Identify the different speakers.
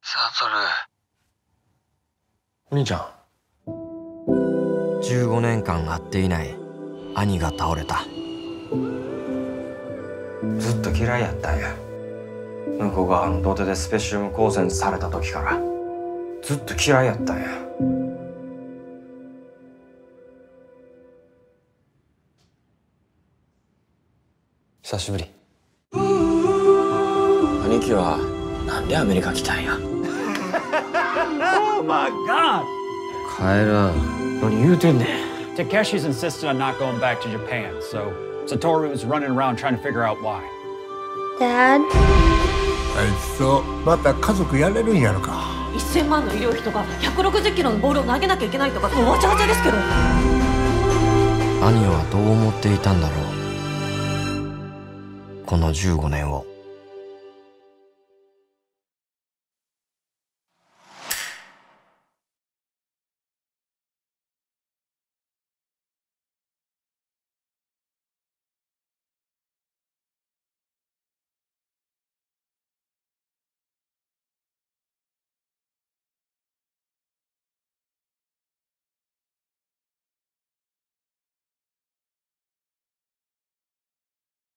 Speaker 1: お兄ちゃん。
Speaker 2: 15年間会っていない兄が倒れた。ずっと嫌いやったんや。向こう側の土手でスペシウム光線された時からずっと嫌いやったんや。久しぶり。兄貴はなんでアメリカ来たんや。
Speaker 3: Oh my God!
Speaker 2: 帰らん。何言うてんねん。
Speaker 3: Takeshi's insisted on not going back to Japan, so Satoru is running around trying to figure out why.
Speaker 4: Dad?
Speaker 5: あいつとまた家族やれるんやろか。
Speaker 6: 1000万の医療費とか160キロのボールを投げなきゃいけないとかもうわちゃわちゃですけど。
Speaker 2: 兄はどう思っていたんだろう、この15年を。